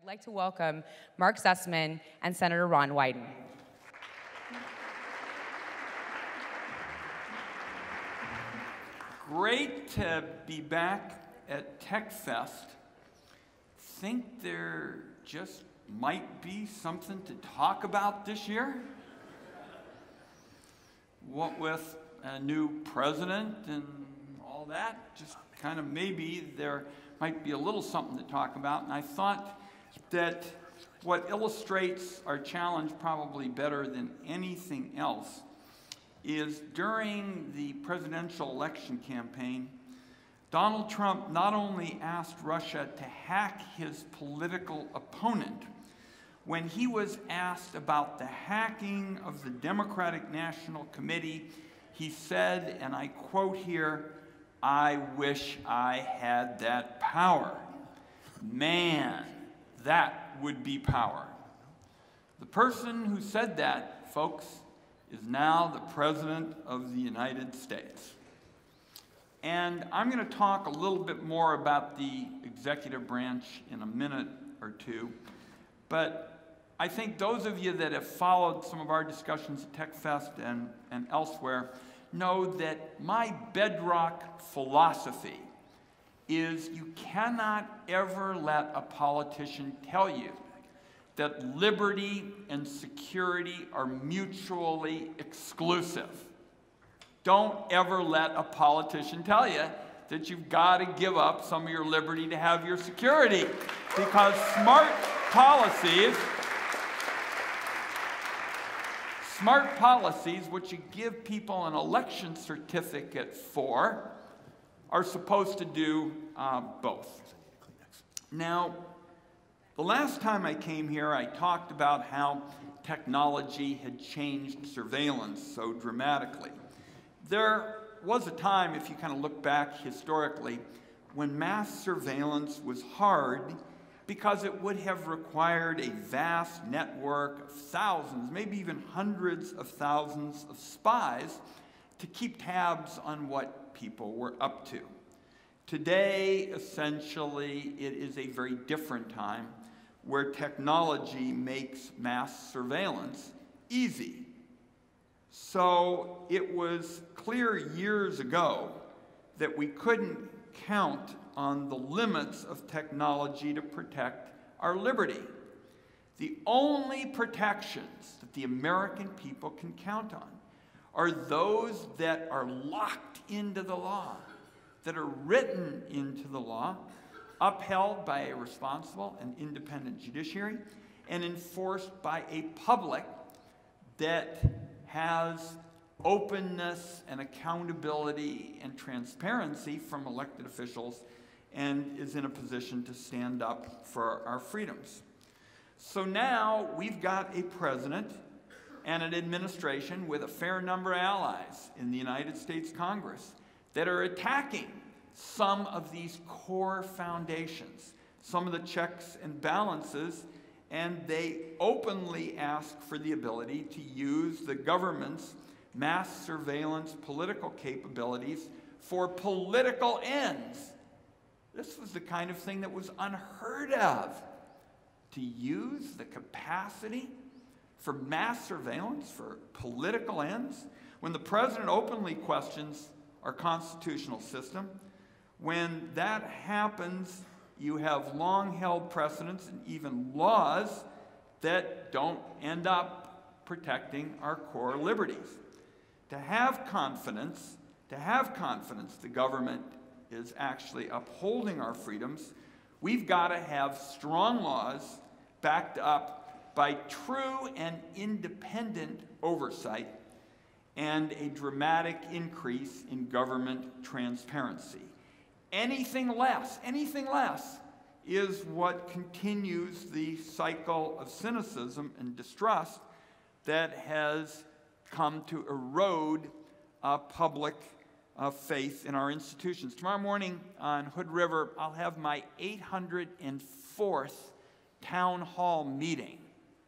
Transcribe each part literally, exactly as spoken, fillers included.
I'd like to welcome Mark Zusman and Senator Ron Wyden. Great to be back at Tech Fest. Think there just might be something to talk about this year? What with a new president and all that, just kind of maybe there might be a little something to talk about. And I thought that what illustrates our challenge probably better than anything else is during the presidential election campaign, Donald Trump not only asked Russia to hack his political opponent, when he was asked about the hacking of the Democratic National Committee, he said, and I quote here, "I wish I had that power." Man, that would be power. The person who said that, folks, is now the President of the United States. And I'm going to talk a little bit more about the executive branch in a minute or two, but I think those of you that have followed some of our discussions at TechFest and, and elsewhere know that my bedrock philosophy is you cannot ever let a politician tell you that liberty and security are mutually exclusive. Don't ever let a politician tell you that you've got to give up some of your liberty to have your security, because smart policies Smart policies, which you give people an election certificate for, are supposed to do uh, both. Now, the last time I came here, I talked about how technology had changed surveillance so dramatically. There was a time, if you kind of look back historically, when mass surveillance was hard because it would have required a vast network of thousands, maybe even hundreds of thousands of spies to keep tabs on what people were up to. Today, essentially, it is a very different time where technology makes mass surveillance easy. So it was clear years ago that we couldn't count on the limits of technology to protect our liberty. The only protections that the American people can count on are those that are locked into the law, that are written into the law, upheld by a responsible and independent judiciary, and enforced by a public that has openness and accountability and transparency from elected officials and is in a position to stand up for our freedoms. So now we've got a president and an administration with a fair number of allies in the United States Congress that are attacking some of these core foundations, some of the checks and balances, and they openly ask for the ability to use the government's mass surveillance political capabilities for political ends. This was the kind of thing that was unheard of. To use the capacity for mass surveillance for political ends, when the president openly questions our constitutional system, when that happens, you have long-held precedents and even laws that don't end up protecting our core liberties. To have confidence, to have confidence the government is actually upholding our freedoms, we've got to have strong laws backed up by true and independent oversight and a dramatic increase in government transparency. Anything less, anything less is what continues the cycle of cynicism and distrust that has come to erode uh, public uh, faith in our institutions. Tomorrow morning on Hood River, I'll have my eight hundred fourth town hall meeting.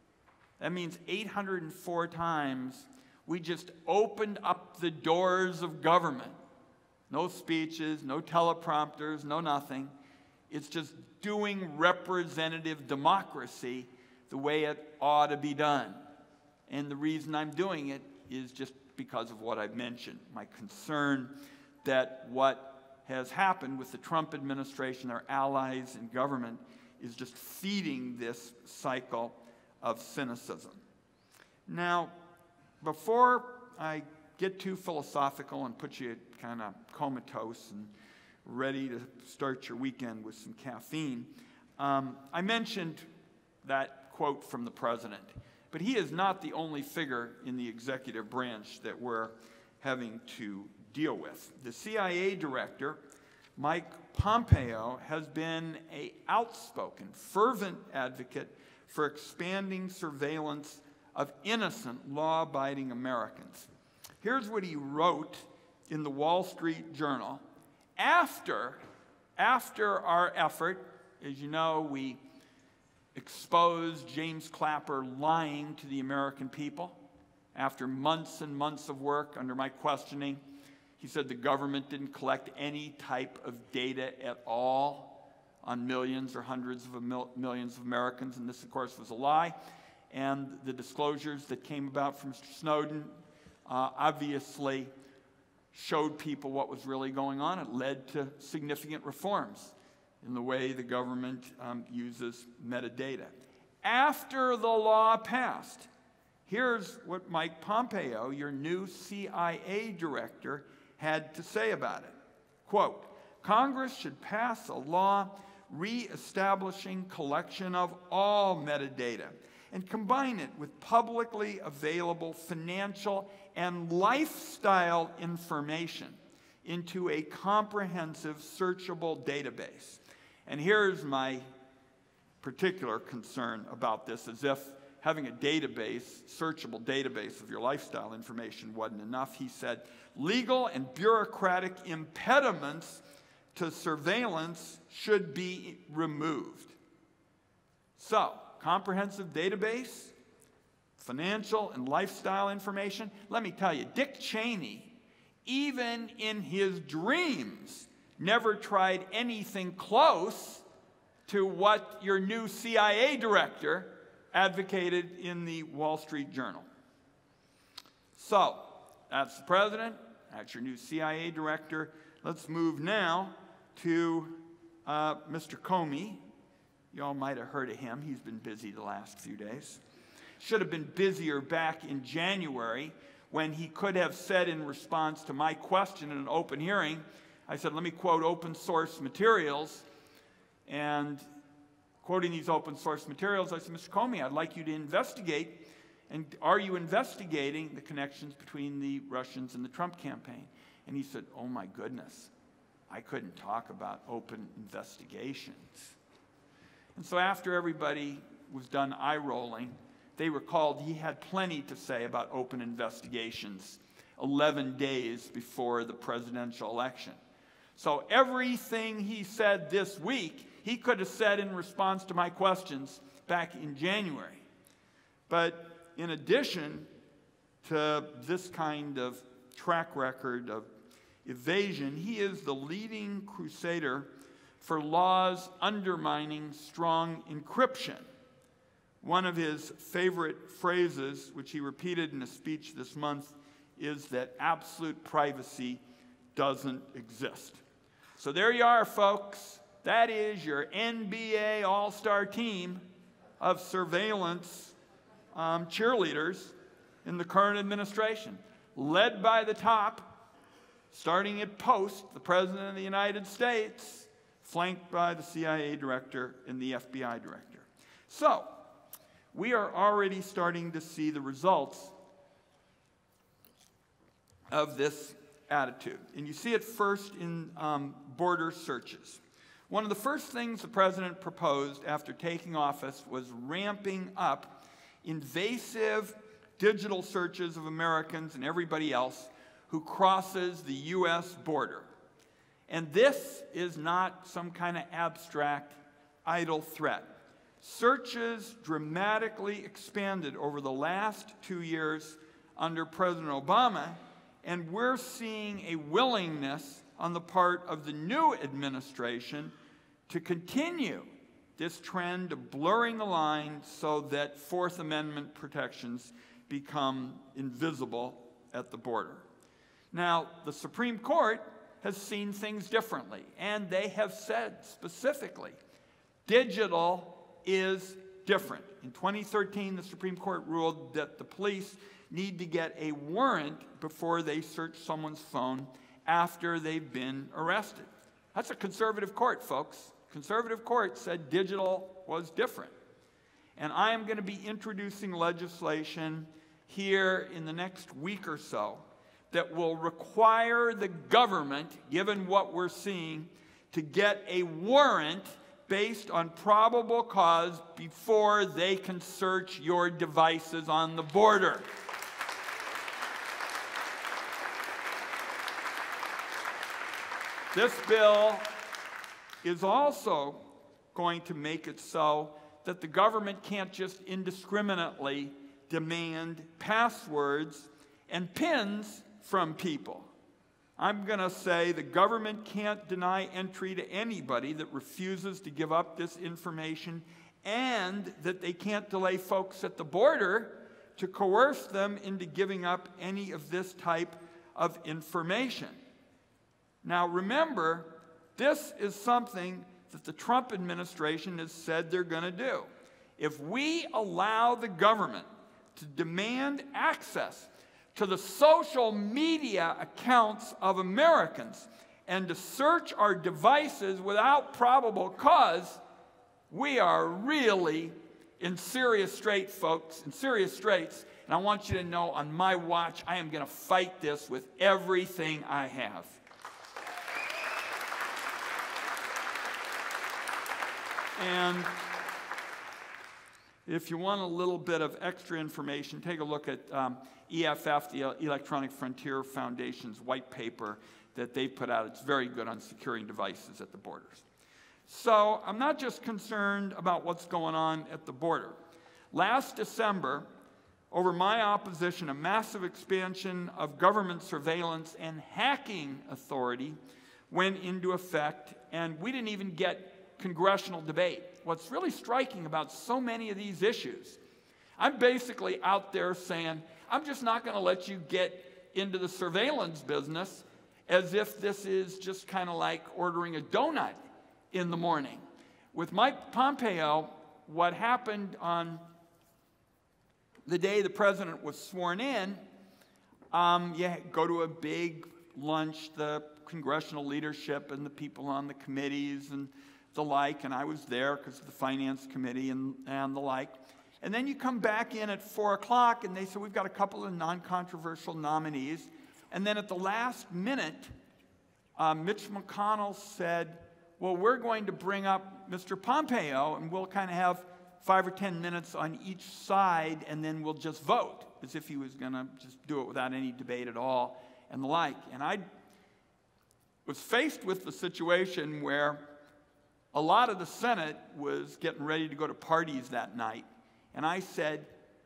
That means eight hundred four times we just opened up the doors of government. No speeches, no teleprompters, no nothing. It's just doing rep representative democracy the way it ought to be done. And the reason I'm doing it is just because of what I've mentioned. My concern that what has happened with the Trump administration, their allies in government, is just feeding this cycle of cynicism. Now, before I get too philosophical and put you kind of comatose and ready to start your weekend with some caffeine, um, I mentioned that quote from the president. But he is not the only figure in the executive branch that we're having to deal with. The C I A director, Mike Pompeo, has been an outspoken, fervent advocate for expanding surveillance of innocent, law-abiding Americans. Here's what he wrote in the Wall Street Journal. After, after our effort, as you know, we exposed James Clapper lying to the American people. After months and months of work under my questioning, he said the government didn't collect any type of data at all on millions or hundreds of mil millions of Americans, and this, of course, was a lie. And the disclosures that came about from Mister Snowden uh, obviously showed people what was really going on. It led to significant reforms in the way the government um, uses metadata. After the law passed, here's what Mike Pompeo, your new C I A director, had to say about it. Quote, Congress should pass a law re-establishing collection of all metadata and combine it with publicly available financial and lifestyle information into a comprehensive, searchable database. And here's my particular concern about this, as if having a database, searchable database of your lifestyle information wasn't enough. He said, legal and bureaucratic impediments to surveillance should be removed. So, comprehensive database, financial and lifestyle information. Let me tell you, Dick Cheney, even in his dreams, never tried anything close to what your new C I A director advocated in the Wall Street Journal. So, that's the president, that's your new C I A director. Let's move now to uh, Mister Comey. You all might have heard of him. He's been busy the last few days. Should have been busier back in January when he could have said in response to my question in an open hearing, I said, let me quote open source materials. And quoting these open source materials, I said, Mister Comey, I'd like you to investigate. And are you investigating the connections between the Russians and the Trump campaign? And he said, oh my goodness, I couldn't talk about open investigations. And so after everybody was done eye-rolling, they recalled he had plenty to say about open investigations eleven days before the presidential election. So everything he said this week, he could have said in response to my questions back in January. But in addition to this kind of track record of evasion, he is the leading crusader for laws undermining strong encryption. One of his favorite phrases, which he repeated in a speech this month, is that absolute privacy doesn't exist. So there you are, folks. That is your N B A all-star team of surveillance um, cheerleaders in the current administration, led by the top, starting at Post, the President of the United States, flanked by the C I A director and the F B I director. So, we are already starting to see the results of this attitude. And you see it first in um, border searches. One of the first things the president proposed after taking office was ramping up invasive digital searches of Americans and everybody else who crosses the U S border. And this is not some kind of abstract, idle threat. Searches dramatically expanded over the last two years under President Obama, and we're seeing a willingness on the part of the new administration to continue this trend of blurring the line so that Fourth Amendment protections become invisible at the border. Now, the Supreme Court has seen things differently, and they have said specifically, digital is different. In twenty thirteen, the Supreme Court ruled that the police need to get a warrant before they search someone's phone after they've been arrested. That's a conservative court, folks. Conservative court said digital was different. And I am going to be introducing legislation here in the next week or so that will require the government, given what we're seeing, to get a warrant based on probable cause before they can search your devices on the border. This bill is also going to make it so that the government can't just indiscriminately demand passwords and PINs from people. I'm going to say the government can't deny entry to anybody that refuses to give up this information, and that they can't delay folks at the border to coerce them into giving up any of this type of information. Now remember, this is something that the Trump administration has said they're going to do. If we allow the government to demand access to the social media accounts of Americans and to search our devices without probable cause, we are really in serious straits, folks, in serious straits. And I want you to know, on my watch, I am going to fight this with everything I have. And if you want a little bit of extra information, take a look at um, E F F, the Electronic Frontier Foundation's white paper that they put out. It's very good on securing devices at the borders. So I'm not just concerned about what's going on at the border. Last December, over my opposition, a massive expansion of government surveillance and hacking authority went into effect, and we didn't even get congressional debate. What's really striking about so many of these issues, I'm basically out there saying, I'm just not going to let you get into the surveillance business as if this is just kind of like ordering a donut in the morning. With Mike Pompeo, what happened on the day the president was sworn in, um, you go to a big lunch, the congressional leadership and the people on the committees and the like, and I was there because of the Finance Committee and, and the like. And then you come back in at four o'clock and they say, we've got a couple of non-controversial nominees. And then at the last minute, uh, Mitch McConnell said, well, we're going to bring up Mister Pompeo, and we'll kind of have five or ten minutes on each side, and then we'll just vote, as if he was going to just do it without any debate at all, and the like. And I was faced with the situation where a lot of the Senate was getting ready to go to parties that night. And I said,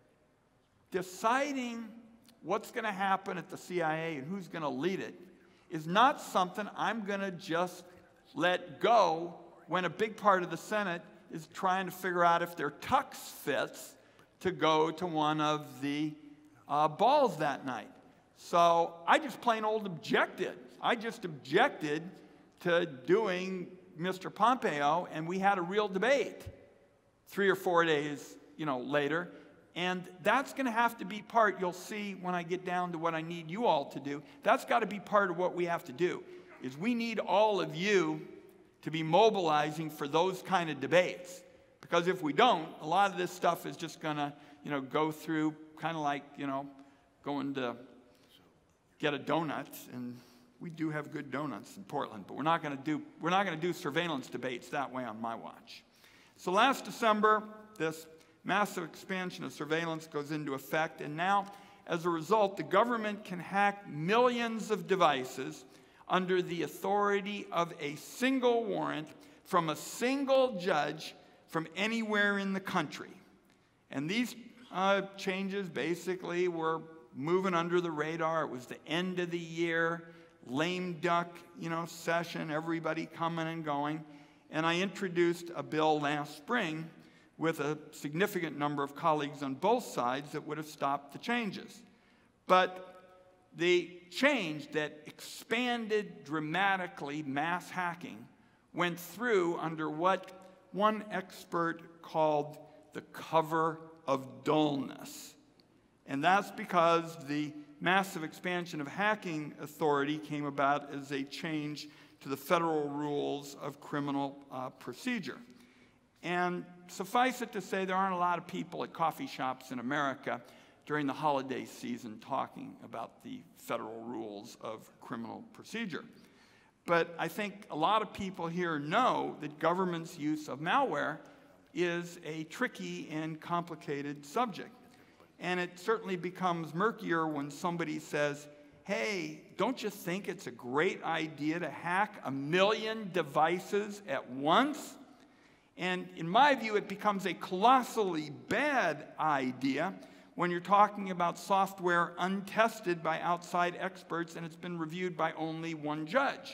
deciding what's going to happen at the C I A and who's going to lead it is not something I'm going to just let go when a big part of the Senate is trying to figure out if their tux fits to go to one of the uh, balls that night. So I just plain old objected. I just objected to doing Mister Pompeo, and we had a real debate three or four days you know, later. And that's going to have to be part, you'll see when I get down to what I need you all to do, that's got to be part of what we have to do, is we need all of you to be mobilizing for those kind of debates. Because if we don't, a lot of this stuff is just going to, you know, go through kind of like, you know, going to get a donut. And we do have good donuts in Portland, but we're not going to do, we're not going to do surveillance debates that way on my watch. So last December, this massive expansion of surveillance goes into effect, and now, as a result, the government can hack millions of devices under the authority of a single warrant from a single judge from anywhere in the country. And these uh, changes basically were moving under the radar. It was the end of the year, lame duck, you know, session, everybody coming and going. and I introduced a bill last spring with a significant number of colleagues on both sides that would have stopped the changes. But the change that expanded dramatically mass hacking went through under what one expert called the cover of dullness. And that's because the massive expansion of hacking authority came about as a change to the federal rules of criminal uh, procedure. And suffice it to say, there aren't a lot of people at coffee shops in America during the holiday season talking about the federal rules of criminal procedure. But I think a lot of people here know that government's use of malware is a tricky and complicated subject. And it certainly becomes murkier when somebody says, hey, don't you think it's a great idea to hack a million devices at once? And in my view, it becomes a colossally bad idea when you're talking about software untested by outside experts and it's been reviewed by only one judge.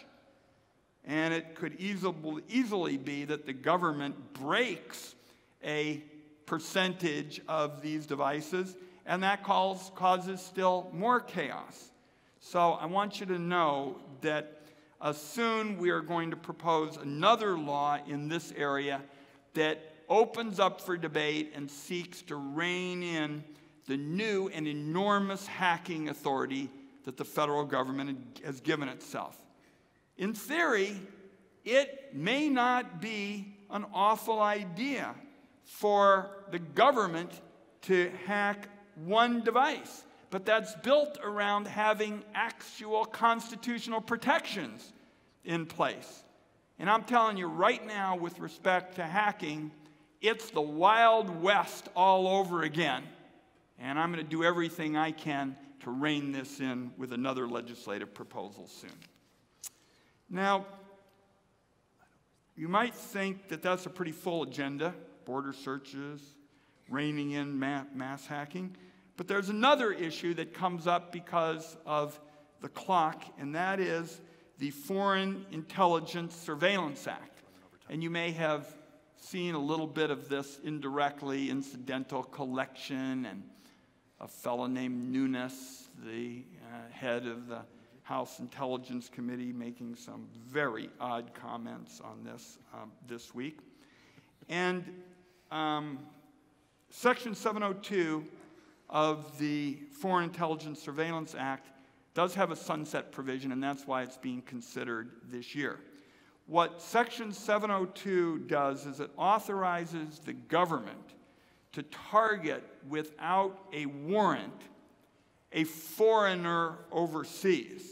And it could easily, easily be that the government breaks a percentage of these devices, and that cause, causes still more chaos. So I want you to know that uh, soon we are going to propose another law in this area that opens up for debate and seeks to rein in the new and enormous hacking authority that the federal government has given itself. In theory, it may not be an awful idea for the government to hack one device, but that's built around having actual constitutional protections in place. And I'm telling you right now, with respect to hacking, it's the Wild West all over again. And I'm going to do everything I can to rein this in with another legislative proposal soon. Now, you might think that that's a pretty full agenda, border searches, reining in ma mass hacking. But there's another issue that comes up because of the clock, and that is the Foreign Intelligence Surveillance Act. And you may have seen a little bit of this indirectly, incidental collection, and a fellow named Nunes, the uh, head of the House Intelligence Committee, making some very odd comments on this um, this week. And um, Section seven oh two of the Foreign Intelligence Surveillance Act does have a sunset provision, and that's why it's being considered this year. What Section seven oh two does is it authorizes the government to target without a warrant a foreigner overseas.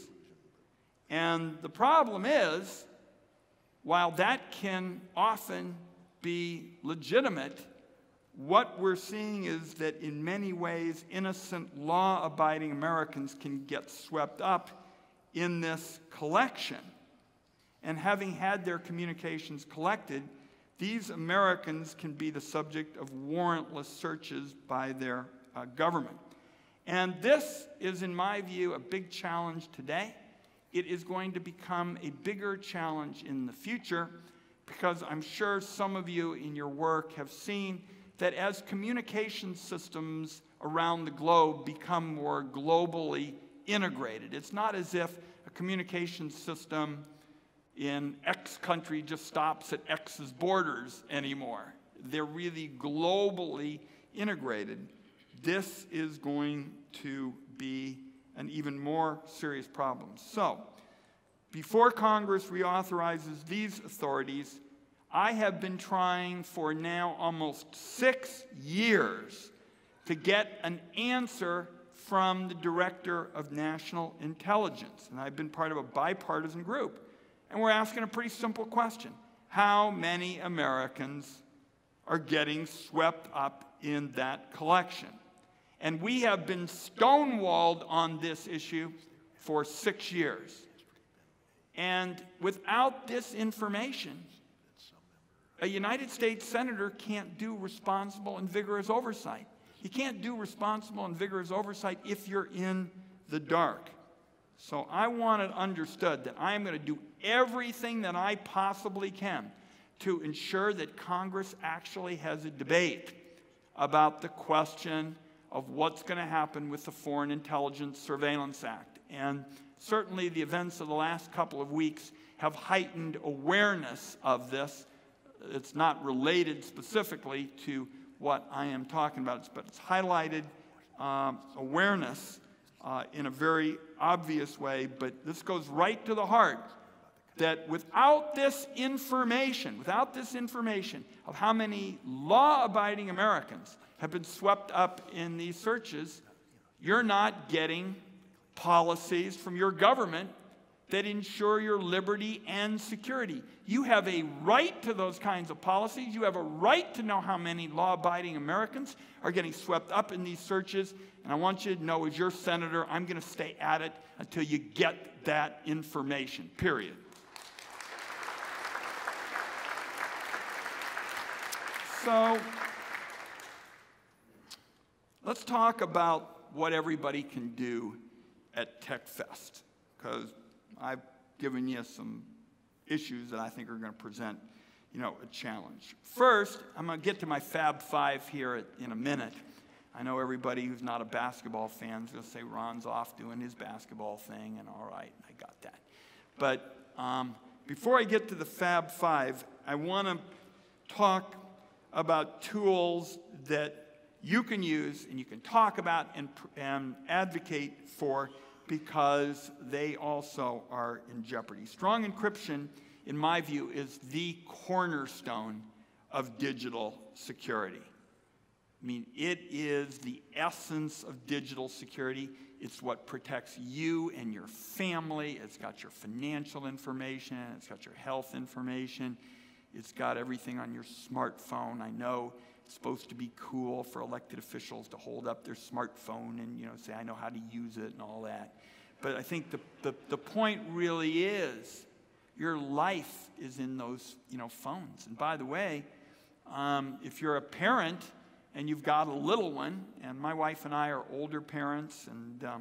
And the problem is, while that can often be legitimate, what we're seeing is that in many ways, innocent, law-abiding Americans can get swept up in this collection. And having had their communications collected, these Americans can be the subject of warrantless searches by their uh, government. And this is, in my view, a big challenge today. It is going to become a bigger challenge in the future, because I'm sure some of you in your work have seen that as communication systems around the globe become more globally integrated, it's not as if a communication system in X country just stops at X's borders anymore. They're really globally integrated. This is going to be an even more serious problem. So, before Congress reauthorizes these authorities, I have been trying for now almost six years to get an answer from the Director of National Intelligence. And I've been part of a bipartisan group. And we're asking a pretty simple question. How many Americans are getting swept up in that collection? And we have been stonewalled on this issue for six years. And without this information, a United States Senator can't do responsible and vigorous oversight. He can't do responsible and vigorous oversight if you're in the dark. So I want it understood that I am going to do everything that I possibly can to ensure that Congress actually has a debate about the question of what's going to happen with the Foreign Intelligence Surveillance Act. And certainly the events of the last couple of weeks have heightened awareness of this. It's not related specifically to what I am talking about, but it's highlighted um, awareness uh, in a very obvious way. But this goes right to the heart, that without this information, without this information of how many law-abiding Americans have been swept up in these searches, you're not getting policies from your government that ensure your liberty and security. You have a right to those kinds of policies. You have a right to know how many law-abiding Americans are getting swept up in these searches. And I want you to know, as your senator, I'm going to stay at it until you get that information, period. So let's talk about what everybody can do at TechFest, because I've given you some issues that I think are going to present, you know, a challenge. First, I'm going to get to my Fab Five here in a minute. I know everybody who's not a basketball fan is going to say Ron's off doing his basketball thing, and all right, I got that. But um, before I get to the Fab Five, I want to talk about tools that you can use and you can talk about and, and advocate for, because they also are in jeopardy. Strong encryption, in my view, is the cornerstone of digital security. I mean, it is the essence of digital security. It's what protects you and your family. It's got your financial information. It's got your health information. It's got everything on your smartphone. I know it's supposed to be cool for elected officials to hold up their smartphone and, you know, say, I know how to use it and all that. But I think the, the, the point really is your life is in those, you know, phones. And by the way, um, if you're a parent and you've got a little one, and my wife and I are older parents, and um,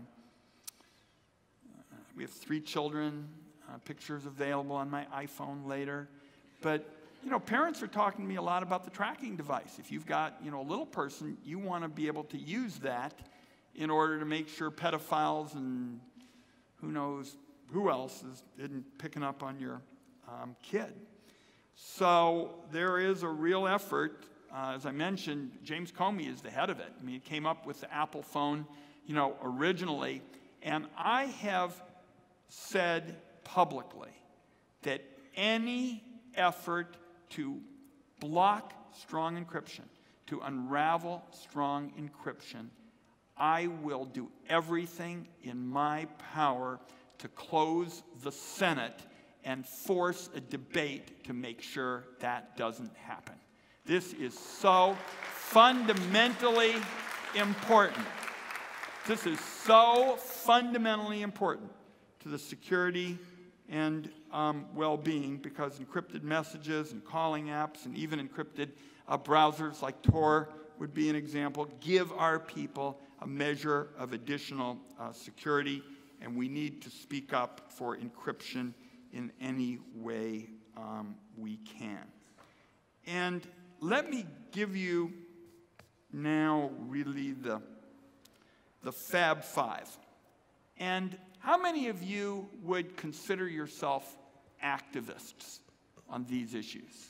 we have three children, uh, pictures available on my iPhone later. But you know, parents are talking to me a lot about the tracking device. If you've got, you know, a little person, you want to be able to use that in order to make sure pedophiles and who knows who else is isn't picking up on your um, kid. So there is a real effort. Uh, as I mentioned, James Comey is the head of it. I mean, he came up with the Apple phone, you know, originally. And I have said publicly that any effort to block strong encryption, to unravel strong encryption, I will do everything in my power to close the Senate and force a debate to make sure that doesn't happen. This is so fundamentally important. This is so fundamentally important to the security and um, well-being, because encrypted messages and calling apps and even encrypted uh, browsers like Tor would be an example, give our people a measure of additional uh, security, and we need to speak up for encryption in any way um, we can. And let me give you now really the, the Fab Five. And how many of you would consider yourself activists on these issues?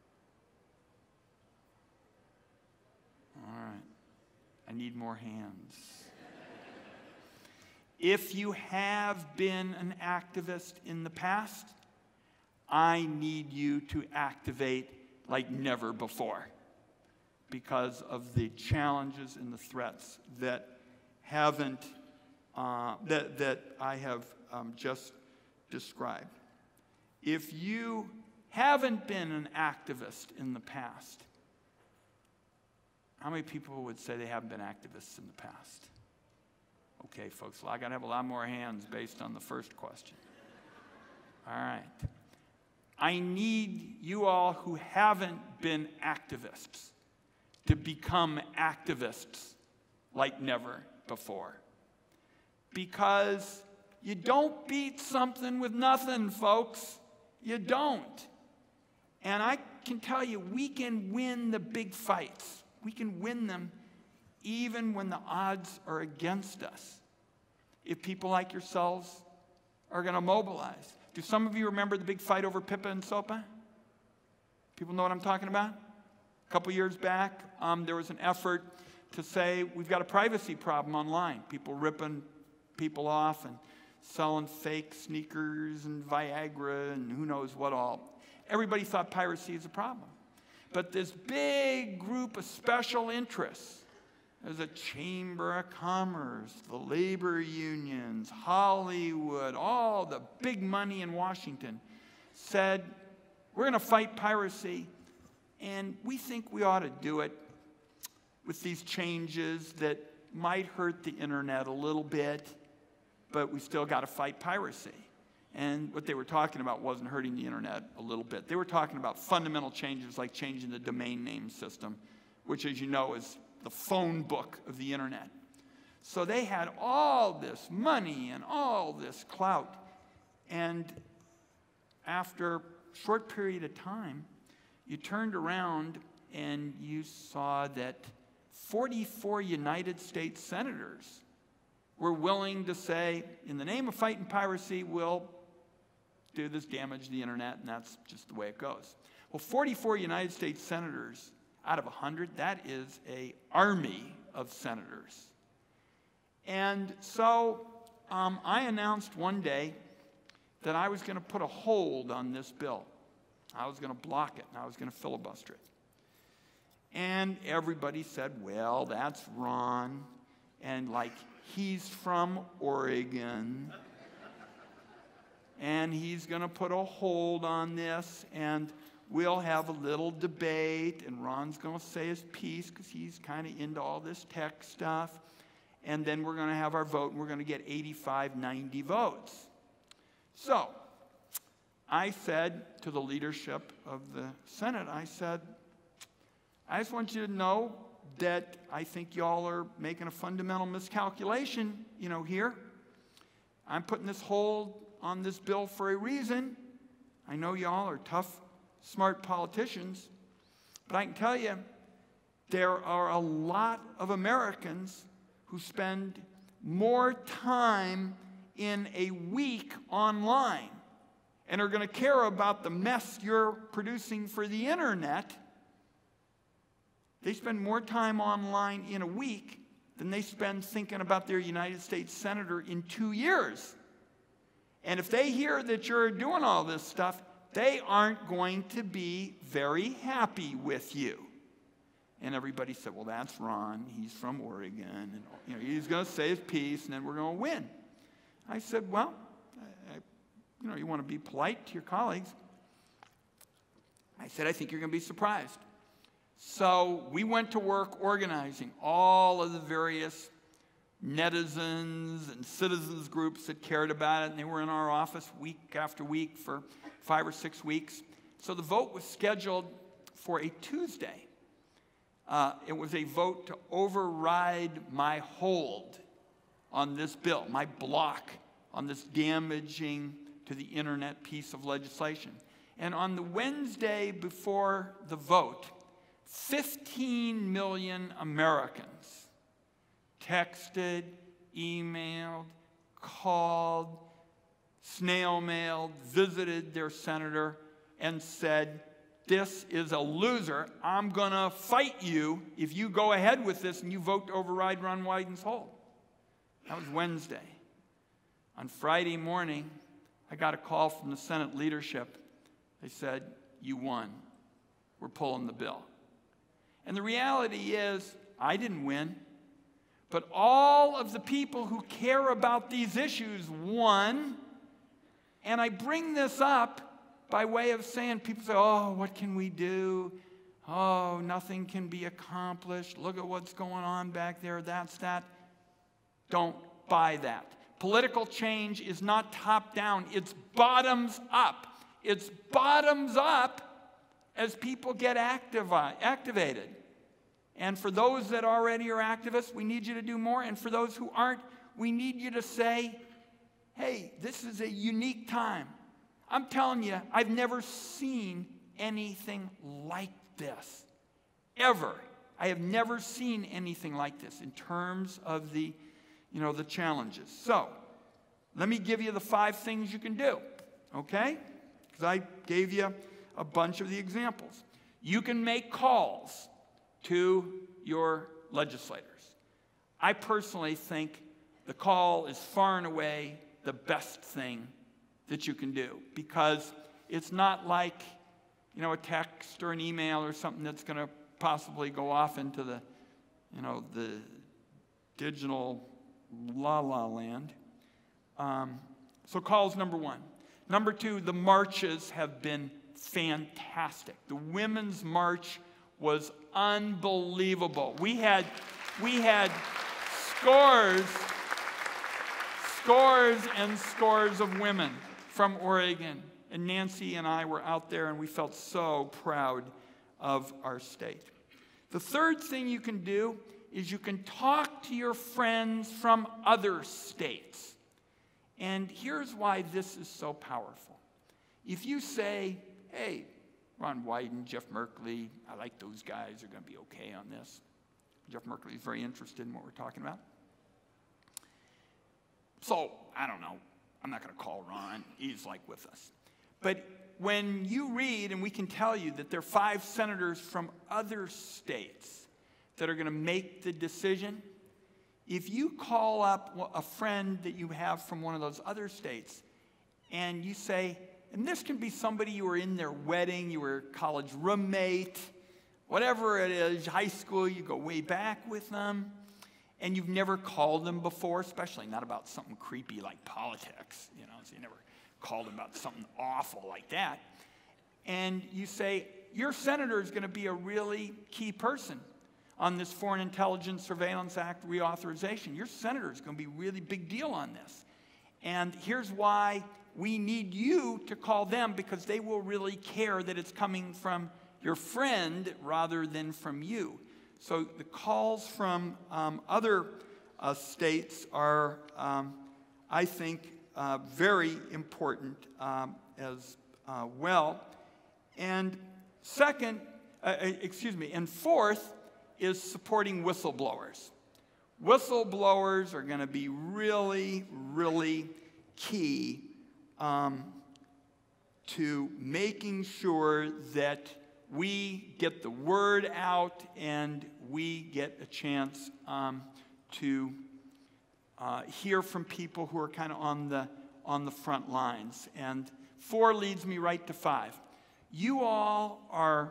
All right. I need more hands. If you have been an activist in the past, I need you to activate like never before, because of the challenges and the threats that haven't Uh, that, that I have um, just described. If you haven't been an activist in the past, how many people would say they haven't been activists in the past? Okay, folks, well, I got to have a lot more hands based on the first question. All right. I need you all who haven't been activists to become activists like never before. Because you don't beat something with nothing, folks. You don't. And I can tell you, we can win the big fights. We can win them even when the odds are against us, if people like yourselves are going to mobilize. Do some of you remember the big fight over Pippa and Sopa? People know what I'm talking about? A couple years back, um, there was an effort to say we've got a privacy problem online. People ripping people off and selling fake sneakers and Viagra and who knows what all. Everybody thought piracy is a problem. But this big group of special interests, there's a Chamber of Commerce, the labor unions, Hollywood, all the big money in Washington, said, we're going to fight piracy, and we think we ought to do it with these changes that might hurt the internet a little bit, but we still got to fight piracy. And what they were talking about wasn't hurting the internet a little bit. They were talking about fundamental changes like changing the domain name system, which, as you know, is the phone book of the internet. So they had all this money and all this clout. And after a short period of time, you turned around and you saw that forty-four United States senators were willing to say, in the name of fighting piracy, we'll do this damage to the internet, and that's just the way it goes. Well, forty-four United States senators out of one hundred, that is an army of senators. And so um, I announced one day that I was going to put a hold on this bill. I was going to block it, and I was going to filibuster it. And everybody said, well, that's Ron, and like, he's from Oregon, and he's going to put a hold on this, and we'll have a little debate, and Ron's going to say his piece because he's kind of into all this tech stuff, and then we're going to have our vote, and we're going to get eighty-five, ninety votes. So I said to the leadership of the Senate, I said, I just want you to know that I think y'all are making a fundamental miscalculation, you know, here. I'm putting this hold on this bill for a reason. I know y'all are tough, smart politicians, but I can tell you there are a lot of Americans who spend more time in a week online and are going to care about the mess you're producing for the internet. They spend more time online in a week than they spend thinking about their United States senator in two years. And if they hear that you're doing all this stuff, they aren't going to be very happy with you. And everybody said, well, that's Ron. He's from Oregon. And you know, he's going to say his piece, and then we're going to win. I said, well, I, you know, you want to be polite to your colleagues. I said, I think you're going to be surprised. So we went to work organizing all of the various netizens and citizens groups that cared about it, and they were in our office week after week for five or six weeks. So the vote was scheduled for a Tuesday. Uh, it was a vote to override my hold on this bill, my block on this damaging to the internet piece of legislation. And on the Wednesday before the vote, fifteen million Americans texted, emailed, called, snail mailed, visited their senator, and said, this is a loser. I'm going to fight you if you go ahead with this and you vote to override Ron Wyden's hold. That was Wednesday. On Friday morning, I got a call from the Senate leadership. They said, you won. We're pulling the bill. And the reality is, I didn't win, but all of the people who care about these issues won. And I bring this up by way of saying, people say, oh, what can we do? Oh, nothing can be accomplished. Look at what's going on back there. That's that. Don't buy that. Political change is not top down. It's bottoms up. It's bottoms up as people get activi- activated. And for those that already are activists, we need you to do more. And for those who aren't, we need you to say, hey, this is a unique time. I'm telling you, I've never seen anything like this, ever. I have never seen anything like this in terms of the, you know, the challenges. So, let me give you the five things you can do, okay? Because I gave you a bunch of the examples. You can make calls to your legislators. I personally think the call is far and away the best thing that you can do, because it's not like, you know, a text or an email or something that's going to possibly go off into the, you know, the digital la-la land. Um, so call's number one. Number two, the marches have been fantastic. The Women's March was unbelievable. We had, we had scores, scores and scores of women from Oregon. And Nancy and I were out there, and we felt so proud of our state. The third thing you can do is you can talk to your friends from other states. And here's why this is so powerful. If you say, hey, Ron Wyden, Jeff Merkley, I like those guys, they're going to be okay on this. Jeff Merkley is very interested in what we're talking about. So, I don't know, I'm not going to call Ron, he's like with us. But when you read, and we can tell you that there are five senators from other states that are going to make the decision, if you call up a friend that you have from one of those other states, and you say, and this can be somebody you were in their wedding, you were a college roommate, whatever it is, high school, you go way back with them, and you've never called them before, especially not about something creepy like politics, you know, so you never called them about something awful like that. And you say, your senator is going to be a really key person on this Foreign Intelligence Surveillance Act reauthorization. Your senator is going to be a really big deal on this. And here's why we need you to call them, because they will really care that it's coming from your friend rather than from you. So the calls from um, other uh, states are, um, I think, uh, very important um, as uh, well. And second, uh, excuse me, and fourth is supporting whistleblowers. Whistleblowers are going to be really, really key um, to making sure that we get the word out and we get a chance um, to uh, hear from people who are kind of on the, on the front lines. And four leads me right to five. You all are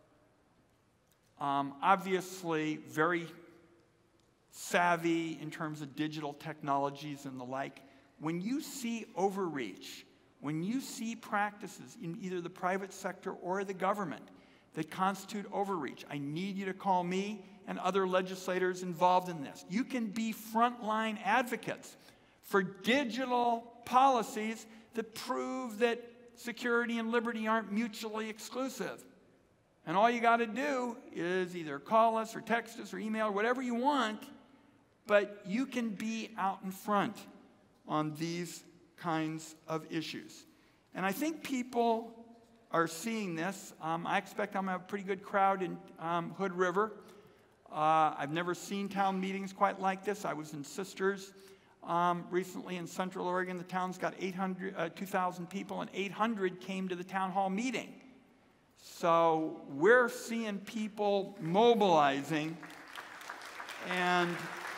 um, obviously very savvy in terms of digital technologies and the like. When you see overreach, when you see practices in either the private sector or the government that constitute overreach, I need you to call me and other legislators involved in this. You can be frontline advocates for digital policies that prove that security and liberty aren't mutually exclusive. And all you got to do is either call us or text us or email or whatever you want, but you can be out in front on these kinds of issues. And I think people are seeing this. Um, I expect I'm going to have a pretty good crowd in um, Hood River. Uh, I've never seen town meetings quite like this. I was in Sisters um, recently in Central Oregon. The town's got eight hundred, uh, two thousand people, and eight hundred came to the town hall meeting. So we're seeing people mobilizing. And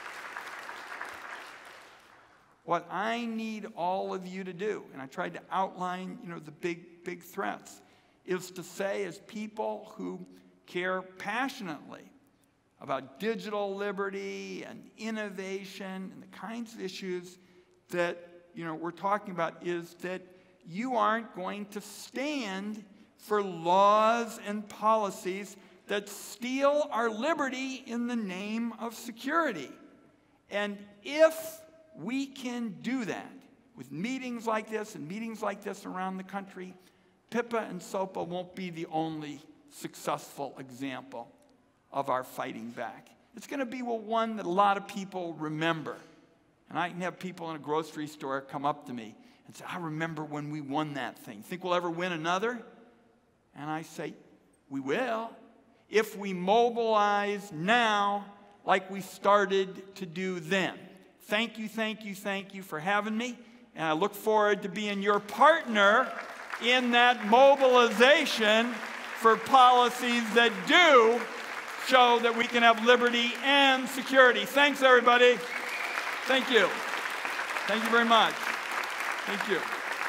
what I need all of you to do, and I tried to outline, you know, the big, big threats, is to say, as people who care passionately about digital liberty and innovation and the kinds of issues that, you know, we're talking about, is that you aren't going to stand for laws and policies that steal our liberty in the name of security. And if we can do that with meetings like this and meetings like this around the country, PIPA and SOPA won't be the only successful example of our fighting back. It's going to be one that a lot of people remember. And I can have people in a grocery store come up to me and say, I remember when we won that thing. Think we'll ever win another? And I say, we will, if we mobilize now like we started to do then. Thank you, thank you, thank you for having me. And I look forward to being your partner in that mobilization for policies that do show that we can have liberty and security. Thanks, everybody. Thank you. Thank you very much. Thank you.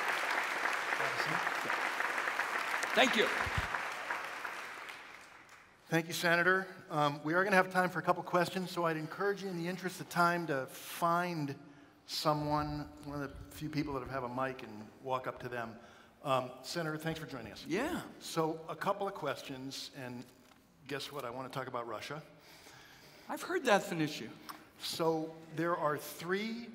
Thank you. Thank you, Senator. Um, we are going to have time for a couple questions, so I'd encourage you in the interest of time to find someone, one of the few people that have a mic, and walk up to them. Um, Senator, thanks for joining us. Yeah. So a couple of questions, and guess what? I want to talk about Russia. I've heard that's an issue. So there are three,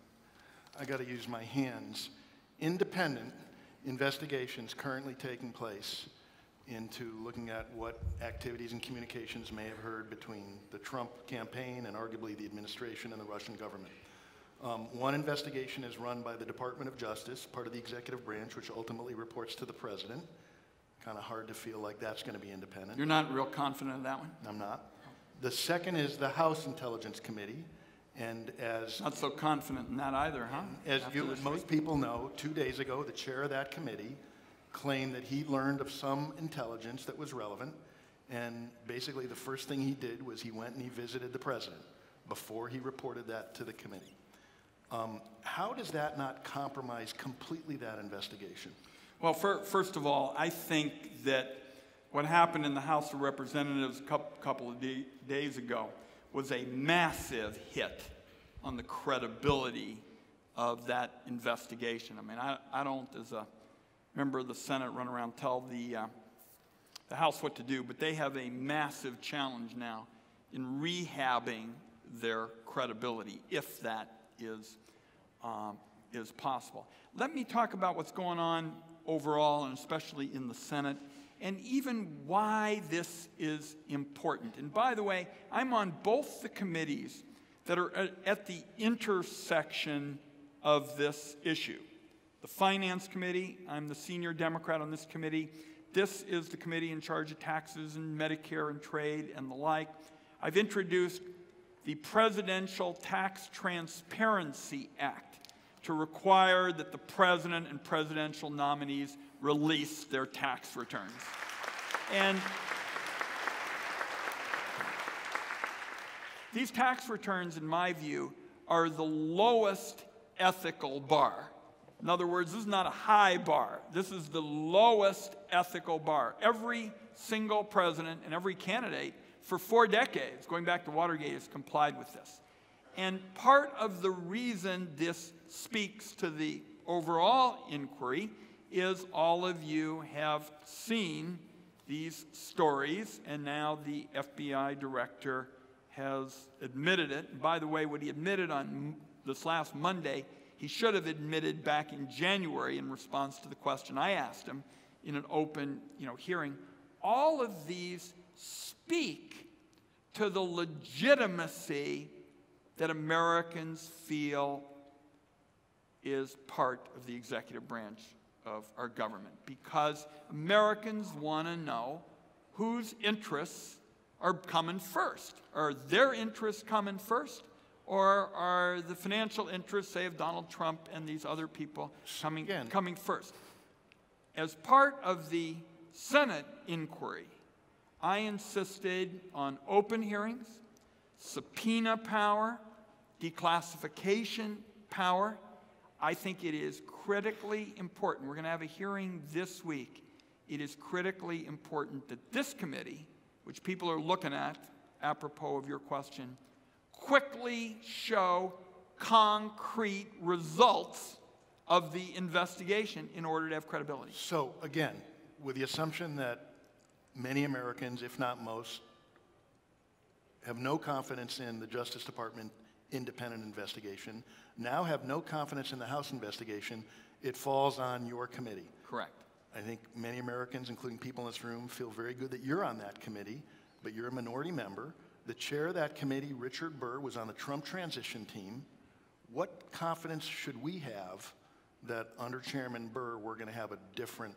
I got to use my hands, independent investigations currently taking place into looking at what activities and communications may have heard between the Trump campaign and arguably the administration and the Russian government. Um, one investigation is run by the Department of Justice, part of the executive branch, which ultimately reports to the president. Kind of hard to feel like that's going to be independent. You're not real confident of that one? I'm not. The second is the House Intelligence Committee, and as Not so confident in that either, huh? as After you, this most week? people know, two days ago, the chair of that committee claimed that he learned of some intelligence that was relevant, and basically the first thing he did was he went and he visited the president before he reported that to the committee. Um, how does that not compromise completely that investigation? Well, for, first of all, I think that what happened in the House of Representatives a couple, couple of day, days ago was a massive hit on the credibility of that investigation. I mean, I, I don't, as a member of the Senate, run around and tell the, uh, the House what to do, but they have a massive challenge now in rehabbing their credibility, if that is, um, is possible. Let me talk about what's going on overall, and especially in the Senate, and even why this is important. And by the way, I'm on both the committees that are at the intersection of this issue. The Finance Committee, I'm the senior Democrat on this committee. This is the committee in charge of taxes and Medicare and trade and the like. I've introduced the Presidential Tax Transparency Act to require that the president and presidential nominees release their tax returns. And these tax returns, in my view, are the lowest ethical bar. In other words, this is not a high bar. This is the lowest ethical bar. Every single president and every candidate for four decades, going back to Watergate, has complied with this. And part of the reason this speaks to the overall inquiry is all of you have seen these stories, and now the F B I director has admitted it. And by the way, what he admitted on this last Monday, he should have admitted back in January in response to the question I asked him in an open, you know, hearing. All of these speak to the legitimacy that Americans feel is part of the executive branch of our government, because Americans want to know whose interests are coming first. Are their interests coming first, or are the financial interests, say, of Donald Trump and these other people coming, Again. coming first? As part of the Senate inquiry, I insisted on open hearings, subpoena power, declassification power. I think it is critically important. We're going to have a hearing this week. It is critically important that this committee, which people are looking at, apropos of your question, quickly show concrete results of the investigation in order to have credibility. So again, with the assumption that many Americans, if not most, have no confidence in the Justice Department independent investigation, now have no confidence in the House investigation, it falls on your committee. Correct. I think many Americans, including people in this room, feel very good that you're on that committee, but you're a minority member. The chair of that committee, Richard Burr, was on the Trump transition team. What confidence should we have that under Chairman Burr we're going to have a different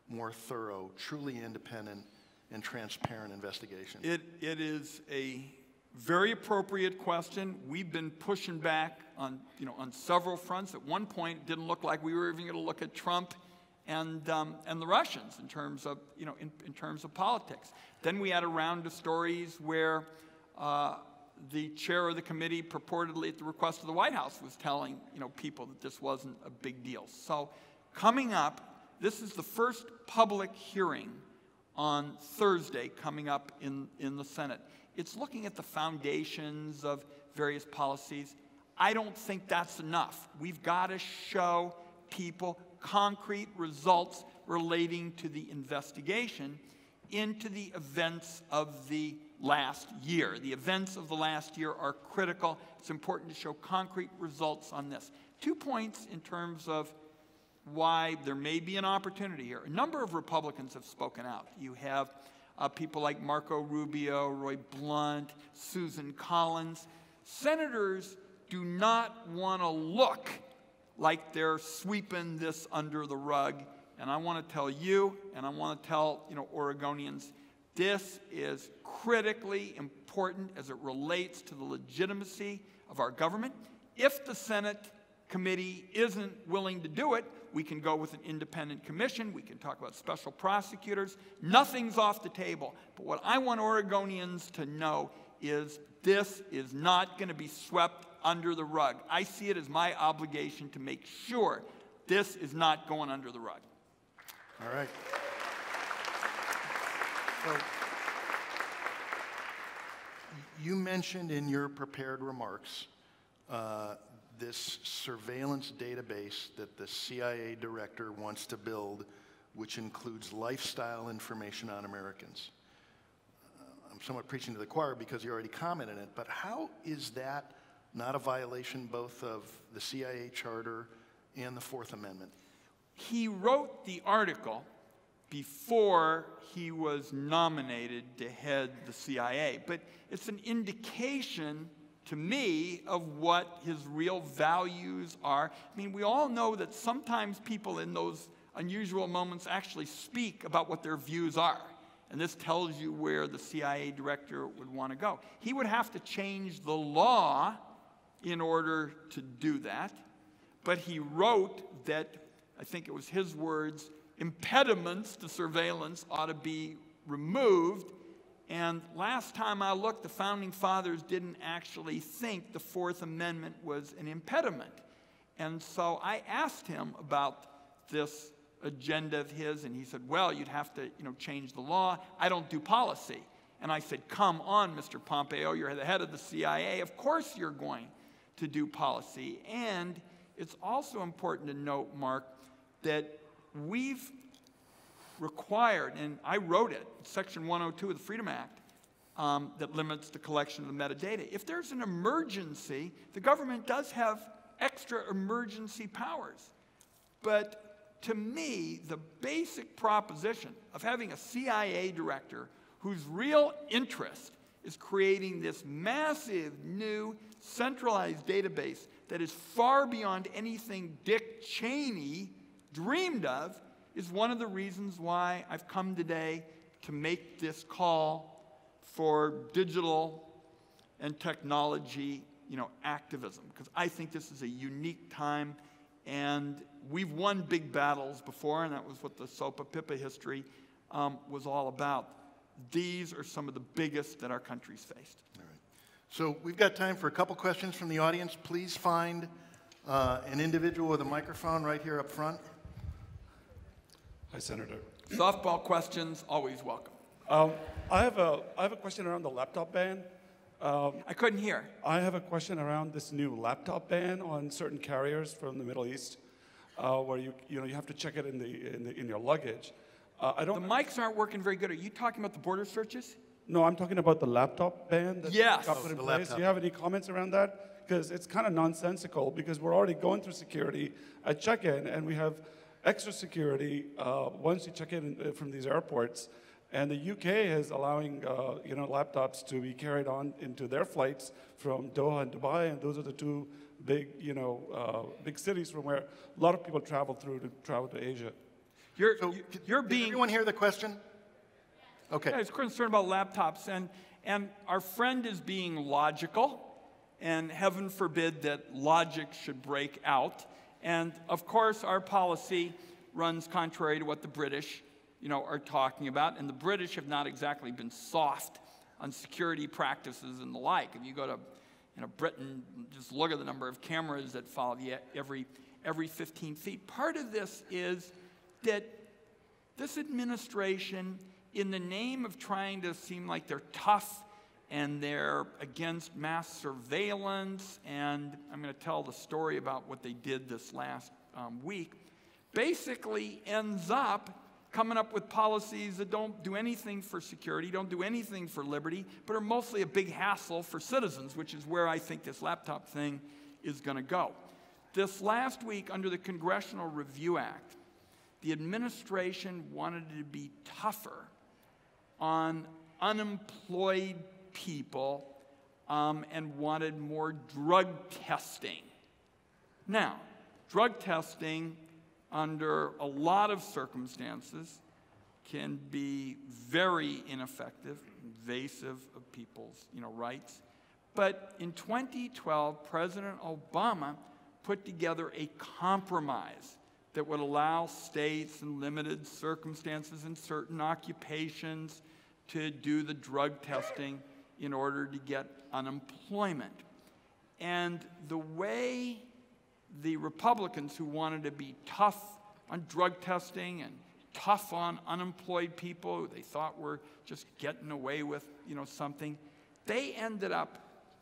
more thorough, truly independent, and transparent investigation? It, it is a very appropriate question. We've been pushing back on, you know, on several fronts. At one point, it didn't look like we were even going to look at Trump and, um, and the Russians in terms of, you know, in, in terms of politics. Then we had a round of stories where uh, the chair of the committee purportedly at the request of the White House was telling, you know, people that this wasn't a big deal. So coming up, this is the first public hearing on Thursday coming up in, in the Senate. It's looking at the foundations of various policies. I don't think that's enough. We've got to show people concrete results relating to the investigation into the events of the last year. The events of the last year are critical. It's important to show concrete results on this. Two points in terms of why there may be an opportunity here. A number of Republicans have spoken out. You have uh, people like Marco Rubio, Roy Blunt, Susan Collins. Senators do not want to look like they're sweeping this under the rug. And I want to tell you, and I want to tell, you know, Oregonians, this is critically important as it relates to the legitimacy of our government. If the Senate committee isn't willing to do it, we can go with an independent commission. We can talk about special prosecutors. Nothing's off the table. But what I want Oregonians to know is this is not going to be swept under the rug. I see it as my obligation to make sure this is not going under the rug. All right. So, you mentioned in your prepared remarks uh, this surveillance database that the C I A director wants to build, which includes lifestyle information on Americans. Uh, I'm somewhat preaching to the choir because you already commented on it, but how is that not a violation both of the C I A charter and the Fourth Amendment? He wrote the article before he was nominated to head the C I A, but it's an indication to me of what his real values are. I mean, we all know that sometimes people in those unusual moments actually speak about what their views are. And this tells you where the C I A director would want to go. He would have to change the law in order to do that. But he wrote that, I think it was his words, impediments to surveillance ought to be removed. And last time I looked, the Founding Fathers didn't actually think the Fourth Amendment was an impediment. And so I asked him about this agenda of his, and he said, well, you'd have to, you know, change the law. I don't do policy. And I said, come on, Mister Pompeo, you're the head of the C I A. Of course you're going to do policy. And it's also important to note, Mark, that we've required, and I wrote it, Section one oh two of the Freedom Act, um, that limits the collection of the metadata. If there's an emergency, the government does have extra emergency powers. But to me, the basic proposition of having a C I A director whose real interest is creating this massive new centralized database that is far beyond anything Dick Cheney dreamed of is one of the reasons why I've come today to make this call for digital and technology, you know, activism, because I think this is a unique time, and we've won big battles before, and that was what the SOPA PIPA history um, was all about. These are some of the biggest that our country's faced. All right. So we've got time for a couple questions from the audience. Please find uh, an individual with a microphone right here up front. Hi, Senator. Softball questions, always welcome. Um, I have a I have a question around the laptop ban. Um, I couldn't hear. I have a question around this new laptop ban on certain carriers from the Middle East, uh, where you you know you have to check it in the in, the, in your luggage. Uh, I The don't. mics aren't working very good. Are you talking about the border searches? No, I'm talking about the laptop ban that Yes. got put in Oh, the place. laptop. Do you have any comments around that? Because it's kind of nonsensical. Because we're already going through security at check-in, and we have extra security uh, once you check in uh, from these airports. And the U K is allowing uh, you know laptops to be carried on into their flights from Doha and Dubai, and those are the two big you know uh, big cities from where a lot of people travel through to travel to Asia. You're, So, you- did- you're did being... everyone hear the question? Okay. Yeah, he's concerned about laptops, and, and our friend is being logical, and heaven forbid that logic should break out. And of course, our policy runs contrary to what the British, you know, are talking about, and the British have not exactly been soft on security practices and the like. If you go to, you know, Britain, just look at the number of cameras that follow you every every fifteen feet. Part of this is that this administration, in the name of trying to seem like they're tough and they're against mass surveillance, and I'm going to tell the story about what they did this last um, week, basically ends up coming up with policies that don't do anything for security, don't do anything for liberty, but are mostly a big hassle for citizens, which is where I think this laptop thing is going to go. This last week, under the Congressional Review Act, the administration wanted to be tougher on unemployed people um, and wanted more drug testing. Now, drug testing under a lot of circumstances can be very ineffective, invasive of people's, you know, rights. But in twenty twelve, President Obama put together a compromise that would allow states in limited circumstances and certain occupations to do the drug testing in order to get unemployment. And the way the Republicans, who wanted to be tough on drug testing and tough on unemployed people who they thought were just getting away with, you know, something, they ended up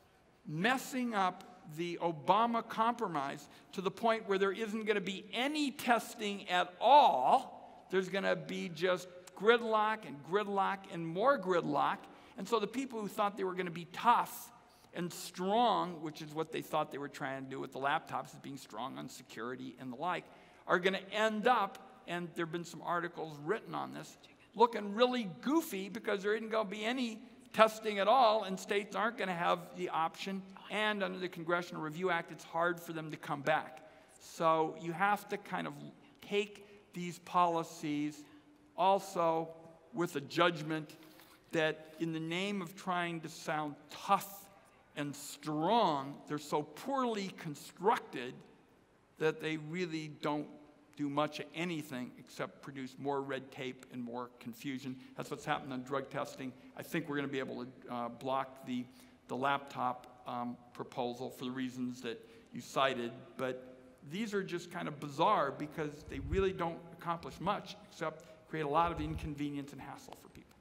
messing up the Obama compromise to the point where there isn't going to be any testing at all. There's going to be just gridlock and gridlock and more gridlock. And so the people who thought they were going to be tough and strong, which is what they thought they were trying to do with the laptops, is being strong on security and the like, are going to end up, and there have been some articles written on this, looking really goofy because there isn't going to be any testing at all, and states aren't going to have the option. And under the Congressional Review Act, it's hard for them to come back. So you have to kind of take these policies also with a judgment that in the name of trying to sound tough and strong, they're so poorly constructed that they really don't do much of anything except produce more red tape and more confusion. That's what's happened on drug testing. I think we're going to be able to uh, block the, the laptop um, proposal for the reasons that you cited, but these are just kind of bizarre because they really don't accomplish much except create a lot of inconvenience and hassle for people.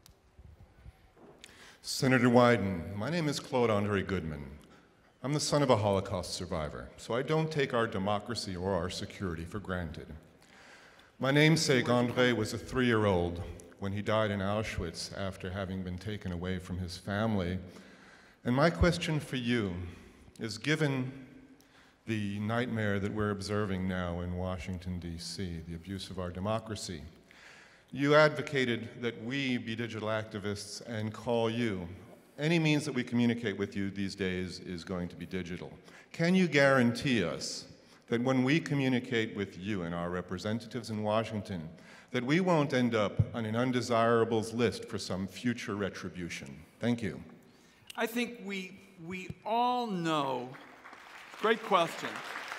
Senator Wyden, my name is Claude Andre Goodman. I'm the son of a Holocaust survivor, so I don't take our democracy or our security for granted. My namesake, Andre, was a three-year-old when he died in Auschwitz after having been taken away from his family. And my question for you is, given the nightmare that we're observing now in Washington, D C, the abuse of our democracy, you advocated that we be digital activists and call you. Any means that we communicate with you these days is going to be digital. Can you guarantee us that when we communicate with you and our representatives in Washington, that we won't end up on an undesirables list for some future retribution? Thank you. I think we, we all know, great question.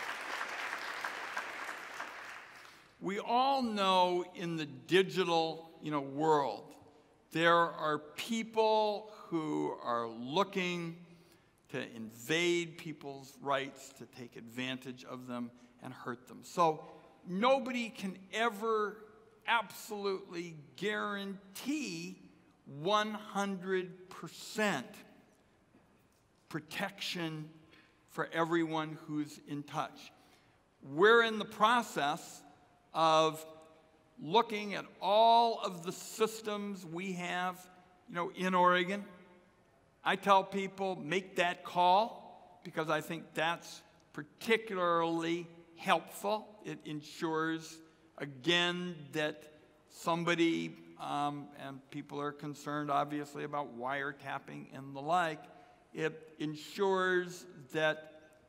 We all know in the digital, you know, world, there are people who are looking to invade people's rights, to take advantage of them and hurt them. So nobody can ever absolutely guarantee one hundred percent protection for everyone who's in touch. We're in the process of looking at all of the systems we have, you know, in Oregon. I tell people, make that call, because I think that's particularly helpful. It ensures, again, that somebody, um, and people are concerned, obviously, about wiretapping and the like. It ensures that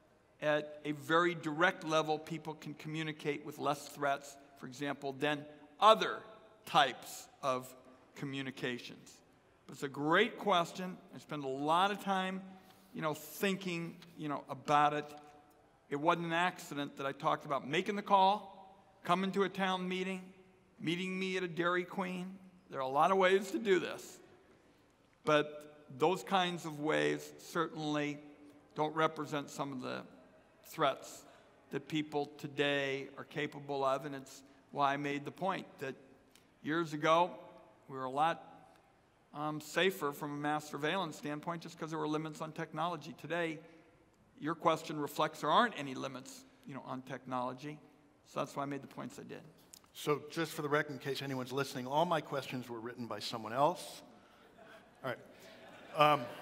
at a very direct level, people can communicate with less threats, for example, than other types of communications? But it's a great question. I spend a lot of time, you know, thinking, you know, about it. It wasn't an accident that I talked about making the call, coming to a town meeting, meeting me at a Dairy Queen. There are a lot of ways to do this. But those kinds of ways certainly don't represent some of the threats that people today are capable of, and it's why I made the point that years ago we were a lot um, safer from a mass surveillance standpoint just because there were limits on technology. Today, your question reflects there aren't any limits, you know, on technology, so that's why I made the points I did. So just for the record, in case anyone's listening, all my questions were written by someone else. All right. Um,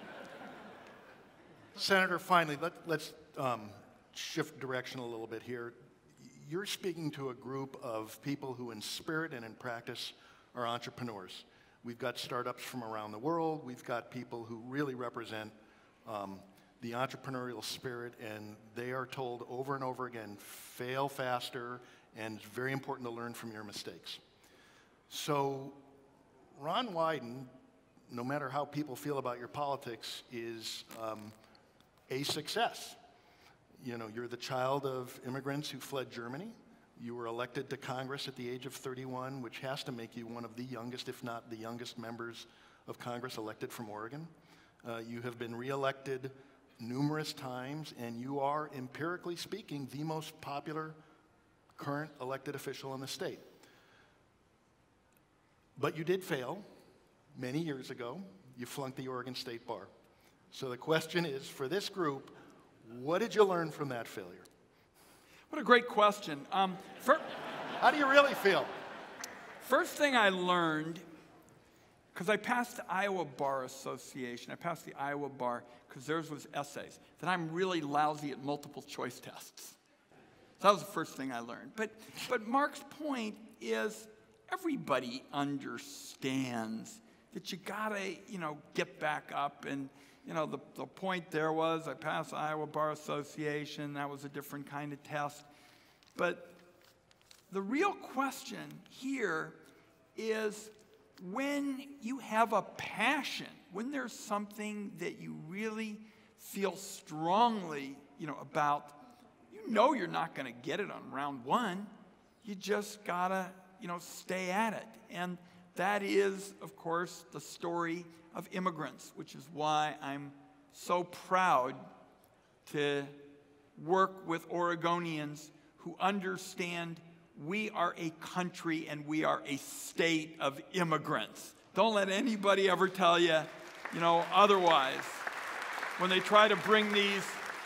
Senator, finally, let, let's um, shift direction a little bit here. You're speaking to a group of people who in spirit and in practice are entrepreneurs. We've got startups from around the world. We've got people who really represent um, the entrepreneurial spirit, and they are told over and over again, fail faster, and it's very important to learn from your mistakes. So Ron Wyden, no matter how people feel about your politics, is um, a success. You know, you're the child of immigrants who fled Germany. You were elected to Congress at the age of thirty-one, which has to make you one of the youngest, if not the youngest members of Congress elected from Oregon. Uh, you have been reelected numerous times, and you are, empirically speaking, the most popular current elected official in the state. But you did fail many years ago. You flunked the Oregon State Bar. So the question is, for this group, what did you learn from that failure? What a great question. Um, for, How do you really feel? First thing I learned, because I passed the Iowa Bar Association, I passed the Iowa Bar because theirs was essays, that I'm really lousy at multiple choice tests. So that was the first thing I learned. But, but Mark's point is everybody understands that you gotta, you know, get back up. And, you know, the, the point there was I passed the Iowa Bar Association. That was a different kind of test. But the real question here is when you have a passion, when there's something that you really feel strongly, you know, about, you know you're not going to get it on round one. You just gotta, you know, stay at it. And that is, of course, the story of immigrants, which is why I'm so proud to work with Oregonians who understand we are a country and we are a state of immigrants. Don't let anybody ever tell you, you know, otherwise. When they try to bring these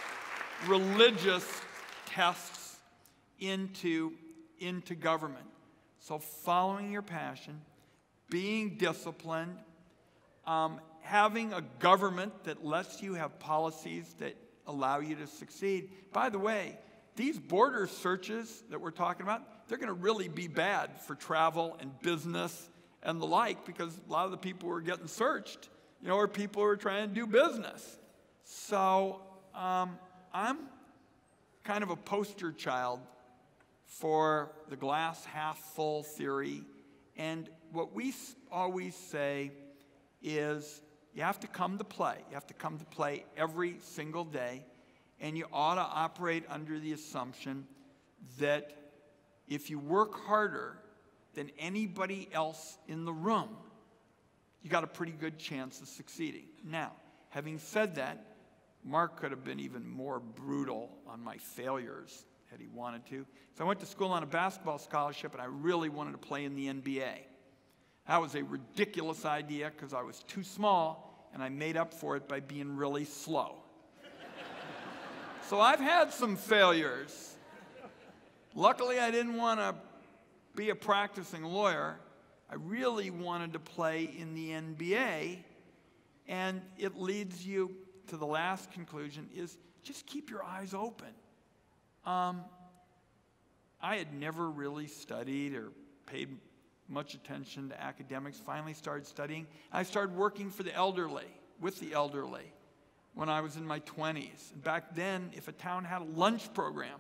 religious tests into, into government. So following your passion, being disciplined, um, having a government that lets you have policies that allow you to succeed. By the way, these border searches that we're talking about, they're going to really be bad for travel and business and the like, because a lot of the people who are getting searched, you know, are people who are trying to do business. So um, I'm kind of a poster child for the glass half full theory. And what we always say is you have to come to play. You have to come to play every single day. And you ought to operate under the assumption that if you work harder than anybody else in the room, you got a pretty good chance of succeeding. Now, having said that, Mark could have been even more brutal on my failures had he wanted to. So I went to school on a basketball scholarship, and I really wanted to play in the N B A. That was a ridiculous idea because I was too small, and I made up for it by being really slow. So I've had some failures. Luckily, I didn't want to be a practicing lawyer. I really wanted to play in the N B A, and it leads you to the last conclusion is just keep your eyes open. Um, I had never really studied or paid much attention to academics, finally started studying. I started working for the elderly, with the elderly, when I was in my twenties. And back then, if a town had a lunch program,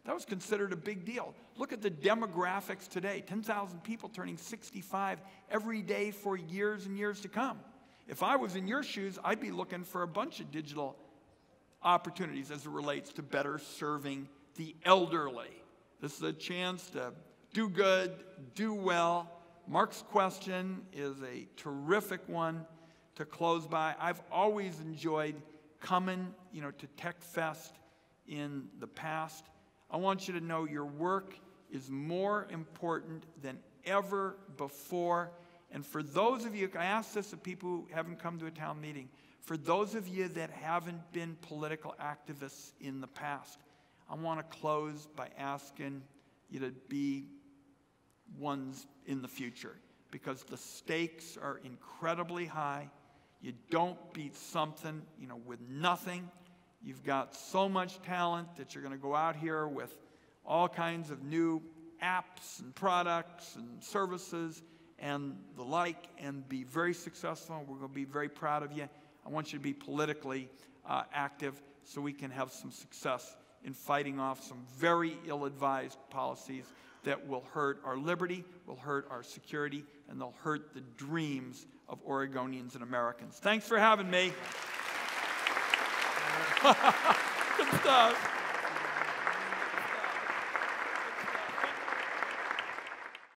That was considered a big deal. Look at the demographics today. ten thousand people turning sixty-five every day for years and years to come. If I was in your shoes, I'd be looking for a bunch of digital opportunities as it relates to better serving the elderly. This is a chance to do good, do well. Mark's question is a terrific one to close by. I've always enjoyed coming, you know, to Tech Fest in the past. I want you to know your work is more important than ever before. And for those of you, I ask this of people who haven't come to a town meeting, for those of you that haven't been political activists in the past, I want to close by asking you to be ones in the future, because the stakes are incredibly high. You don't beat something, you know, with nothing. You've got so much talent that you're going to go out here with all kinds of new apps and products and services and the like, and be very successful. We're going to be very proud of you. I want you to be politically uh, active so we can have some success in fighting off some very ill-advised policies that will hurt our liberty, will hurt our security, and they'll hurt the dreams of Oregonians and Americans. Thanks for having me. Good stuff.